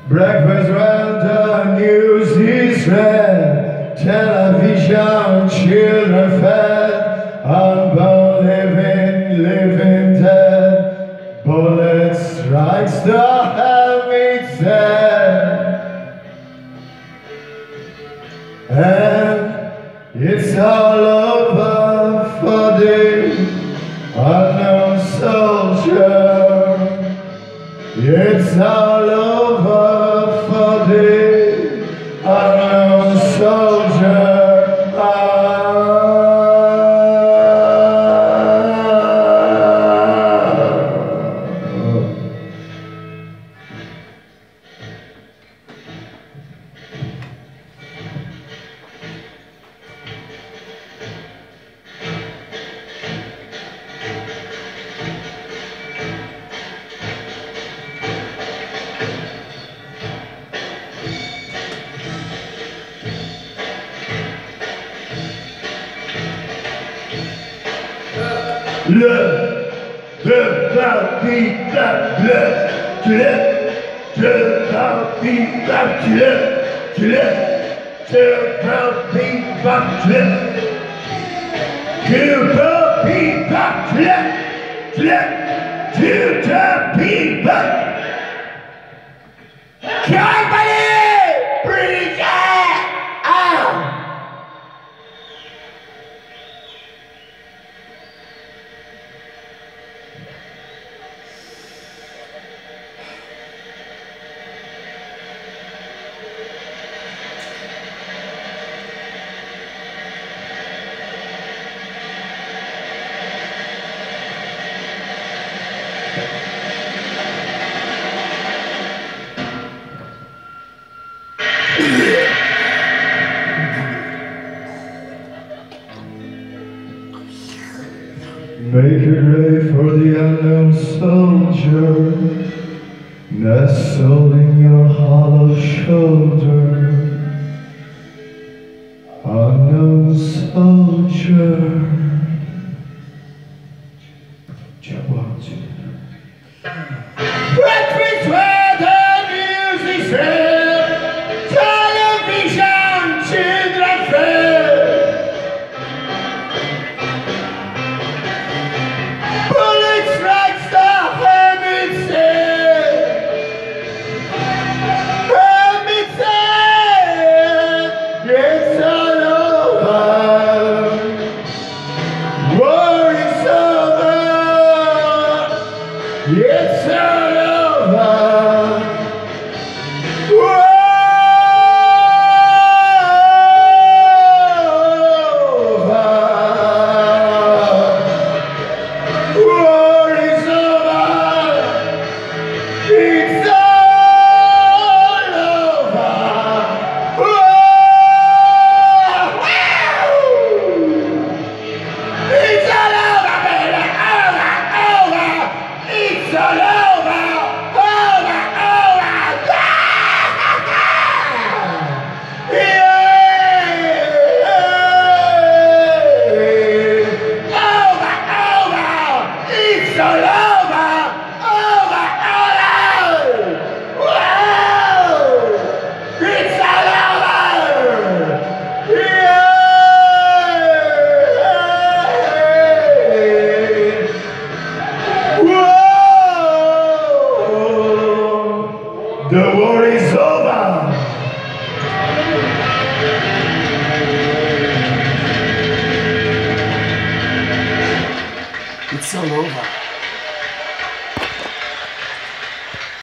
Breakfast when the news is read, television, children fed, unborn living dead, bullet strikes the helmet's head, and it's all over for the unknown soldier. It's all over for the unknown soldier. Make a grave for the unknown soldier, nestled in your hollow shoulder. Unknown soldier. Breakfast where the news is read, television, children fed. It's all over. War is over. It's all over. It's all over, baby. It's all over, yeah. It's all over.